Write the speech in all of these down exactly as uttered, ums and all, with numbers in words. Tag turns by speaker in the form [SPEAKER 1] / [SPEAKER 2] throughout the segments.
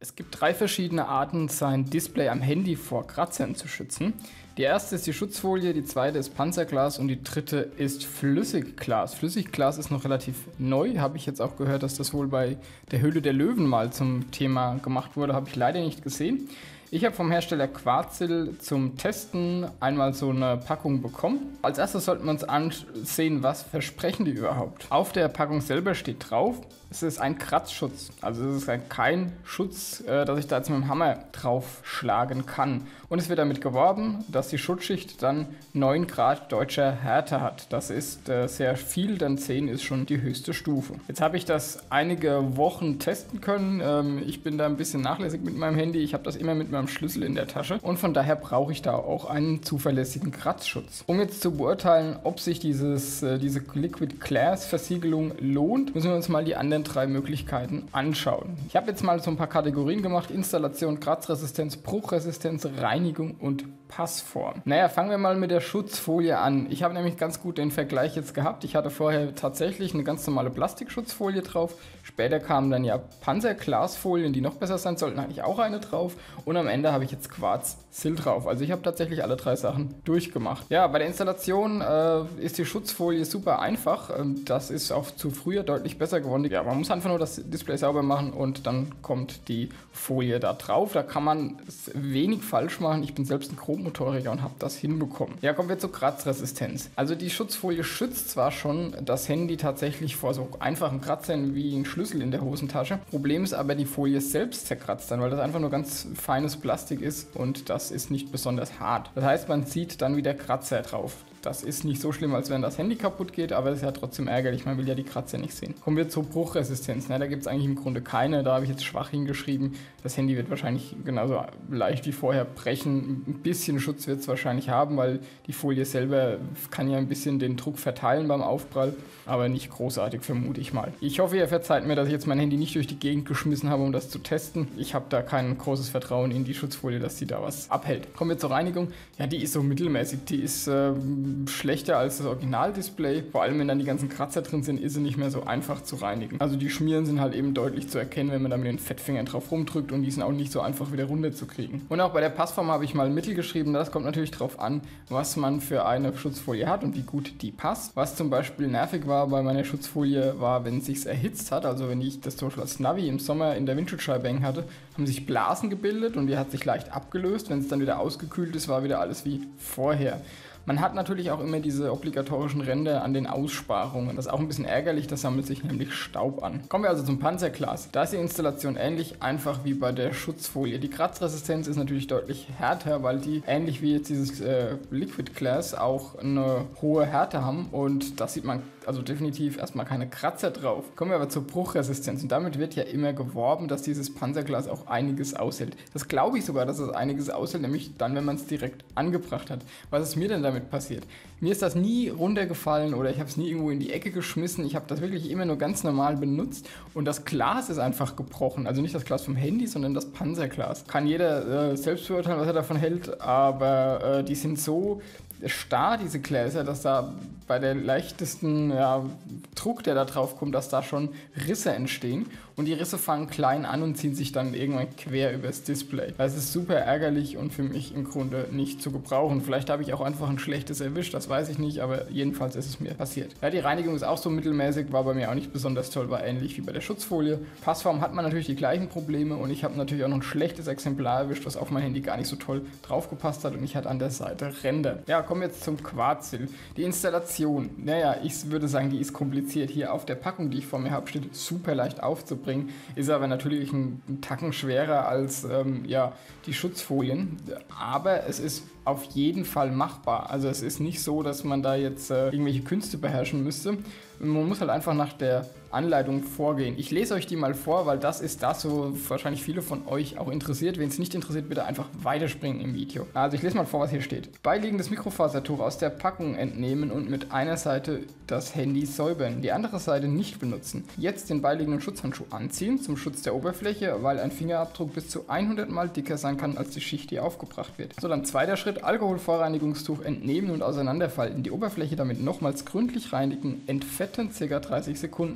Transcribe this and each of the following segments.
[SPEAKER 1] Es gibt drei verschiedene Arten, sein Display am Handy vor Kratzern zu schützen. Die erste ist die Schutzfolie, die zweite ist Panzerglas und die dritte ist Flüssigglas. Flüssigglas ist noch relativ neu, habe ich jetzt auch gehört, dass das wohl bei der Höhle der Löwen mal zum Thema gemacht wurde, habe ich leider nicht gesehen. Ich habe vom Hersteller Quarzil zum Testen einmal so eine Packung bekommen. Als erstes sollten wir uns ansehen, was versprechen die überhaupt. Auf der Packung selber steht drauf, es ist ein Kratzschutz. Also es ist kein Schutz, äh, dass ich da jetzt mit dem Hammer drauf schlagen kann. Und es wird damit geworben, dass die Schutzschicht dann neun Grad deutscher Härte hat. Das ist äh, sehr viel, denn zehn ist schon die höchste Stufe. Jetzt habe ich das einige Wochen testen können. Ähm, ich bin da ein bisschen nachlässig mit meinem Handy. Ich habe das immer mit meinem Schlüssel in der Tasche und von daher brauche ich da auch einen zuverlässigen Kratzschutz. Um jetzt zu beurteilen, ob sich dieses, äh, diese Liquid Glass Versiegelung lohnt, müssen wir uns mal die anderen drei Möglichkeiten anschauen. Ich habe jetzt mal so ein paar Kategorien gemacht: Installation, Kratzresistenz, Bruchresistenz, Reinigung und Passform. Naja, fangen wir mal mit der Schutzfolie an. Ich habe nämlich ganz gut den Vergleich jetzt gehabt. Ich hatte vorher tatsächlich eine ganz normale Plastikschutzfolie drauf. Später kamen dann ja Panzerglasfolien, die noch besser sein sollten, hatte ich auch eine drauf. Und am Ende habe ich jetzt Quarzsil drauf. Also ich habe tatsächlich alle drei Sachen durchgemacht. Ja, bei der Installation äh, ist die Schutzfolie super einfach. Ähm, das ist auch zu früher deutlich besser geworden. Ja, man muss einfach nur das Display sauber machen und dann kommt die Folie da drauf. Da kann man wenig falsch machen. Ich bin selbst ein Grobmotoriker und habe das hinbekommen. Ja, kommen wir zur Kratzresistenz. Also die Schutzfolie schützt zwar schon das Handy tatsächlich vor so einfachen Kratzern wie ein Schlüssel in der Hosentasche. Problem ist aber, die Folie selbst zerkratzt dann, weil das einfach nur ganz feines Plastik ist und das ist nicht besonders hart. Das heißt, man sieht dann wieder Kratzer drauf. Das ist nicht so schlimm, als wenn das Handy kaputt geht, aber es ist ja trotzdem ärgerlich, man will ja die Kratzer nicht sehen. Kommen wir zur Bruchresistenz. Na, da gibt es eigentlich im Grunde keine, da habe ich jetzt schwach hingeschrieben. Das Handy wird wahrscheinlich genauso leicht wie vorher brechen. Ein bisschen Schutz wird es wahrscheinlich haben, weil die Folie selber kann ja ein bisschen den Druck verteilen beim Aufprall, aber nicht großartig, vermute ich mal. Ich hoffe, ihr verzeiht mir, dass ich jetzt mein Handy nicht durch die Gegend geschmissen habe, um das zu testen. Ich habe da kein großes Vertrauen in die Schutzfolie, dass die da was abhält. Kommen wir zur Reinigung. Ja, die ist so mittelmäßig. Die ist äh, schlechter als das Originaldisplay. Vor allem, wenn dann die ganzen Kratzer drin sind, ist sie nicht mehr so einfach zu reinigen. Also die Schmieren sind halt eben deutlich zu erkennen, wenn man da mit den Fettfingern drauf rumdrückt, und die sind auch nicht so einfach wieder runterzukriegen. Und auch bei der Passform habe ich mal Mittel geschrieben. Das kommt natürlich darauf an, was man für eine Schutzfolie hat und wie gut die passt. Was zum Beispiel nervig war bei meiner Schutzfolie, war, wenn es sich erhitzt hat, also wenn ich das zum Beispiel als Navi im Sommer in der Windschutzscheibe hängen hatte, haben sich Blasen gebildet und die hat sich leicht abgelöst. Wenn es dann wieder ausgekühlt ist, war wieder alles wie vorher. Man hat natürlich auch immer diese obligatorischen Ränder an den Aussparungen. Das ist auch ein bisschen ärgerlich, da sammelt sich nämlich Staub an. Kommen wir also zum Panzerglas. Da ist die Installation ähnlich einfach wie bei der Schutzfolie. Die Kratzresistenz ist natürlich deutlich härter, weil die ähnlich wie jetzt dieses äh, Liquid Glass auch eine hohe Härte haben, und das sieht man also definitiv erstmal keine Kratzer drauf. Kommen wir aber zur Bruchresistenz, und damit wird ja immer geworben, dass dieses Panzerglas auch einiges aushält. Das glaube ich sogar, dass es einiges aushält, nämlich dann, wenn man es direkt angebracht hat. Was ist mir denn damit passiert? Mir ist das nie runtergefallen oder ich habe es nie irgendwo in die Ecke geschmissen. Ich habe das wirklich immer nur ganz normal benutzt, und das Glas ist einfach gebrochen. Also nicht das Glas vom Handy, sondern das Panzerglas. Kann jeder äh, selbst beurteilen, was er davon hält, aber äh, die sind so starr, diese Gläser, dass da bei der leichtesten ja, Druck, der da drauf kommt, dass da schon Risse entstehen, und die Risse fangen klein an und ziehen sich dann irgendwann quer übers Display. Das ist super ärgerlich und für mich im Grunde nicht zu gebrauchen. Vielleicht habe ich auch einfach ein schlechtes erwischt, das weiß ich nicht, aber jedenfalls ist es mir passiert. Ja, die Reinigung ist auch so mittelmäßig, war bei mir auch nicht besonders toll, war ähnlich wie bei der Schutzfolie. Passform hat man natürlich die gleichen Probleme, und ich habe natürlich auch noch ein schlechtes Exemplar erwischt, was auf mein Handy gar nicht so toll drauf gepasst hat, und ich hatte an der Seite Ränder. Ja, kommen wir jetzt zum Quarzsil. Die Installation, naja, ich würde sagen, die ist kompliziert. Hier auf der Packung, die ich vor mir habe, steht super leicht aufzubringen, ist aber natürlich ein, ein Tacken schwerer als ähm, ja, die Schutzfolien, aber es ist auf jeden Fall machbar. Also es ist nicht so, dass man da jetzt äh, irgendwelche Künste beherrschen müsste. Man muss halt einfach nach der Anleitung vorgehen. Ich lese euch die mal vor, weil das ist das, wo wahrscheinlich viele von euch auch interessiert. Wenn es nicht interessiert, bitte einfach weiterspringen im Video. Also ich lese mal vor, was hier steht. Beiliegendes Mikrofasertuch aus der Packung entnehmen und mit einer Seite das Handy säubern, die andere Seite nicht benutzen. Jetzt den beiliegenden Schutzhandschuh anziehen zum Schutz der Oberfläche, weil ein Fingerabdruck bis zu hundert Mal dicker sein kann als die Schicht, die aufgebracht wird. So, dann zweiter Schritt, Alkoholvorreinigungstuch entnehmen und auseinanderfalten. Die Oberfläche damit nochmals gründlich reinigen, entfetten ca. dreißig Sekunden.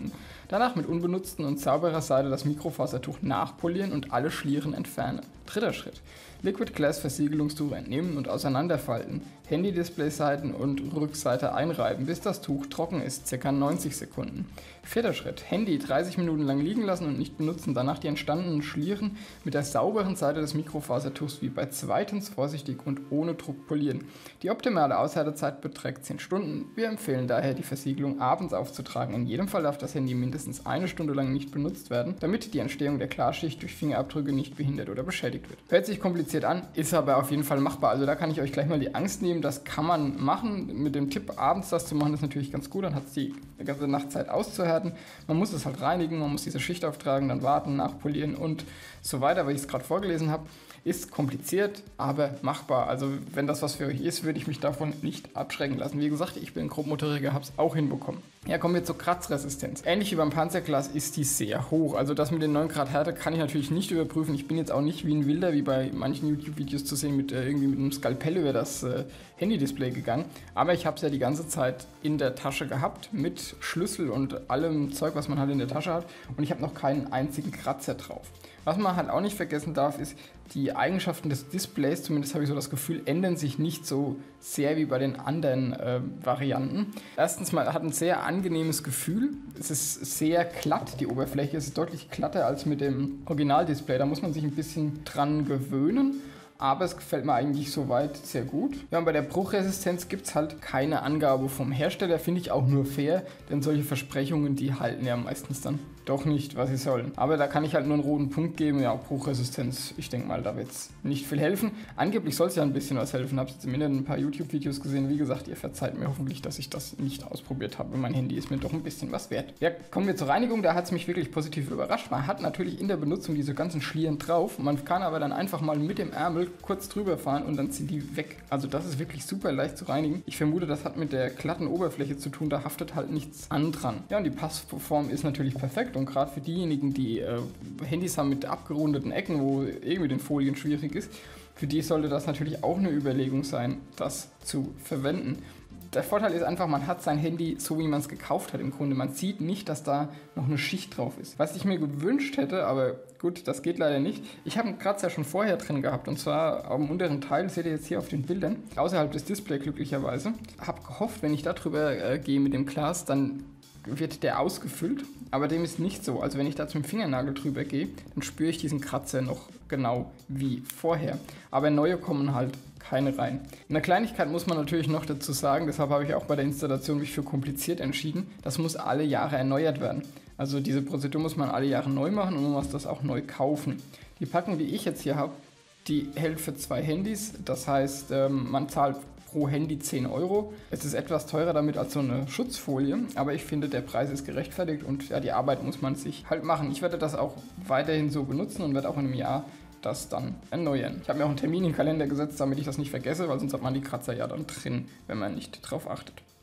[SPEAKER 1] Danach mit unbenutzten und sauberer Seite das Mikrofasertuch nachpolieren und alle Schlieren entfernen. Dritter Schritt. Liquid Glass Versiegelungstuch entnehmen und auseinanderfalten. Handy-Display-Seiten und Rückseite einreiben, bis das Tuch trocken ist, ca. neunzig Sekunden. Vierter Schritt. Handy dreißig Minuten lang liegen lassen und nicht benutzen. Danach die entstandenen Schlieren mit der sauberen Seite des Mikrofasertuchs wie bei zweitens vorsichtig und ohne Druck polieren. Die optimale Aushaltezeit beträgt zehn Stunden. Wir empfehlen daher, die Versiegelung abends aufzutragen. In jedem Fall darf das Handy mindestens eine Stunde lang nicht benutzt werden, damit die Entstehung der Klarschicht durch Fingerabdrücke nicht behindert oder beschädigt wird. Hört sich kompliziert an, ist aber auf jeden Fall machbar. Also da kann ich euch gleich mal die Angst nehmen, das kann man machen. Mit dem Tipp, abends das zu machen, ist natürlich ganz gut, dann hat es die ganze Nacht Zeit auszuhärten. Man muss es halt reinigen, man muss diese Schicht auftragen, dann warten, nachpolieren und so weiter, weil ich es gerade vorgelesen habe. Ist kompliziert, aber machbar. Also wenn das was für euch ist, würde ich mich davon nicht abschrecken lassen. Wie gesagt, ich bin Grobmotoriker, habe es auch hinbekommen. Ja, kommen wir zur Kratzresistenz. Ähnlich wie beim Panzerglas ist die sehr hoch. Also das mit den neun Grad Härte kann ich natürlich nicht überprüfen. Ich bin jetzt auch nicht wie ein Wilder, wie bei manchen YouTube-Videos zu sehen, mit äh, irgendwie mit einem Skalpell über das äh, Handy-Display gegangen. Aber ich habe es ja die ganze Zeit in der Tasche gehabt, mit Schlüssel und allem Zeug, was man halt in der Tasche hat. Und ich habe noch keinen einzigen Kratzer drauf. Was man halt auch nicht vergessen darf, ist, die Eigenschaften des Displays, zumindest habe ich so das Gefühl, ändern sich nicht so sehr wie bei den anderen äh, Varianten. Erstens mal hat ein sehr angenehmes Gefühl. Es ist sehr glatt, die Oberfläche. Es ist deutlich glatter als mit dem Originaldisplay. Da muss man sich ein bisschen dran gewöhnen. Aber es gefällt mir eigentlich soweit sehr gut. Ja, und bei der Bruchresistenz gibt es halt keine Angabe vom Hersteller, finde ich auch nur fair, denn solche Versprechungen, die halten ja meistens dann doch nicht, was sie sollen. Aber da kann ich halt nur einen roten Punkt geben, ja, Bruchresistenz, ich denke mal, da wird es nicht viel helfen. Angeblich soll es ja ein bisschen was helfen, habe jetzt im Internet ein paar YouTube-Videos gesehen. Wie gesagt, ihr verzeiht mir hoffentlich, dass ich das nicht ausprobiert habe. Mein Handy ist mir doch ein bisschen was wert. Ja, kommen wir zur Reinigung, da hat es mich wirklich positiv überrascht. Man hat natürlich in der Benutzung diese ganzen Schlieren drauf, man kann aber dann einfach mal mit dem Ärmel kurz drüber fahren und dann sind die weg. Also das ist wirklich super leicht zu reinigen. Ich vermute, das hat mit der glatten Oberfläche zu tun, da haftet halt nichts an dran. Ja, und die Passform ist natürlich perfekt und gerade für diejenigen, die äh, Handys haben mit abgerundeten Ecken, wo irgendwie mit den Folien schwierig ist, für die sollte das natürlich auch eine Überlegung sein, das zu verwenden. Der Vorteil ist einfach, man hat sein Handy so, wie man es gekauft hat im Grunde. Man sieht nicht, dass da noch eine Schicht drauf ist. Was ich mir gewünscht hätte, aber gut, das geht leider nicht. Ich habe einen Kratzer schon vorher drin gehabt und zwar am unteren Teil, seht ihr jetzt hier auf den Bildern, außerhalb des Displays glücklicherweise. Habe gehofft, wenn ich da drüber äh, gehe mit dem Glas, dann wird der ausgefüllt, aber dem ist nicht so. Also wenn ich da zum Fingernagel drüber gehe, dann spüre ich diesen Kratzer noch genau wie vorher. Aber neue kommen halt keine rein. Eine Kleinigkeit muss man natürlich noch dazu sagen, deshalb habe ich auch bei der Installation mich für kompliziert entschieden. Das muss alle Jahre erneuert werden. Also diese Prozedur muss man alle Jahre neu machen und man muss das auch neu kaufen. Die Packung, die ich jetzt hier habe, die hält für zwei Handys. Das heißt, man zahlt pro Handy zehn Euro. Es ist etwas teurer damit als so eine Schutzfolie, aber ich finde, der Preis ist gerechtfertigt und ja, die Arbeit muss man sich halt machen. Ich werde das auch weiterhin so benutzen und werde auch in einem Jahr das dann erneuern. Ich habe mir auch einen Termin in den Kalender gesetzt, damit ich das nicht vergesse, weil sonst hat man die Kratzer ja dann drin, wenn man nicht drauf achtet.